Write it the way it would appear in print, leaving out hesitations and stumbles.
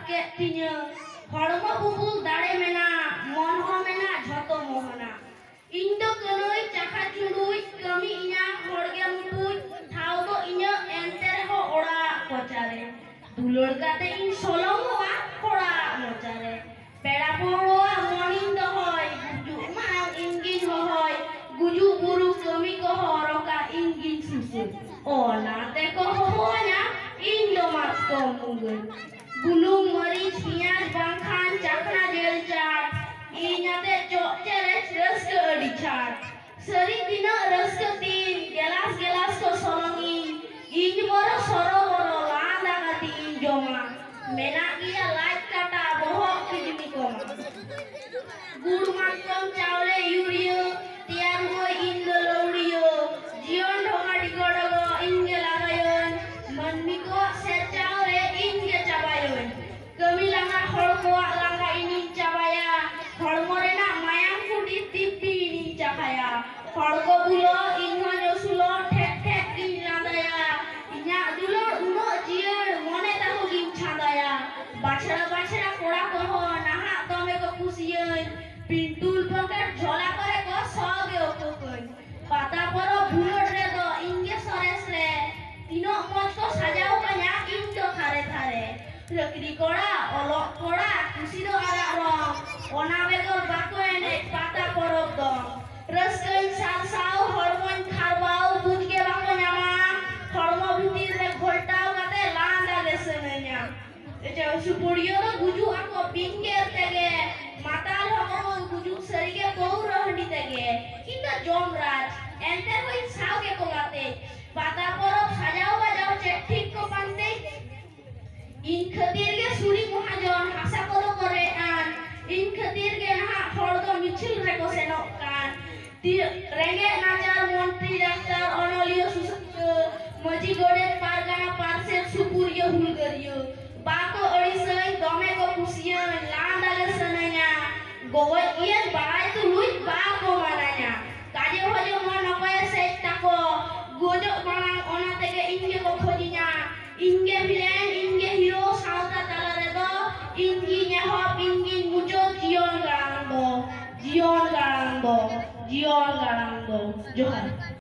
के तिnya हड़मो बुबुल दाड़े मेना मन हो मेना झतो मोहना इन दो कनोई चाखा चुड़ुई कमी इना होड़गे मुटुई थाव दो इना एंते हो ओड़ा कोचारे दुलड़ काते इन सोलोंगवा कोड़ा मोचारे पेड़ा पोड़ोआ मॉर्निंग दो होय गुजु मांग इंगिन होय गुजु बुरु कमी को हरोका इंगिन सुसु ओना ते को होया इन दो मास को Mughal bulung meric pinyas bangkhan cakna jel cat inyate cok ceres reske dicat seri dina reske tin gelas ko solongi inj moro soro moro landa kati injoma menak iya like kata bohok kijimi koma guru makom chawle yurio tiar moy indo laurio jion dhonga digodogo inge lagayon manmi ko ser chawle inge cabayon kami langa horko langa ini cabaya hormorena mayang pudi tipi ini cahaya horko bulo ingonyo sulo tek tek in landaya inya dulo uno jier mone tahu gin chandaya bachara kora koho naha tome ko kusiyen pintul pangkat jola kore ko soge okokon pata poro bulor re do inge sores re tino moj ko sajau kanya indo thare thare rekdi kora olok kora kusi do arak rong ona begor bako ene pata porob do reskain sarsau hormon kharbau bujge bako nyama hormo bhitir re gholtau kate landa gesenenya eja suporiyo do guju ako binger tege matal hoko guju serige kouro handi tege kinda jomraj enter hoi sauge kogate pata porob sajau bajau cek thik ko pante in khatir ge suri mohajon hasa kolo korean in khatir ge na hor do michil re ko senok kan renge najar montri daktar onolio susuk maji godet pargana parsel supuriyo hulgariyo bako odisai dome ko kusiyan landa le sananya gowa iyan barai tu luit bako mananya kaje hojo mon okoy set tako gojo manang ona tege inge ko khojinya inge villain inge hero sauta talare do ingi nyahop ingi mujo jion garang do johar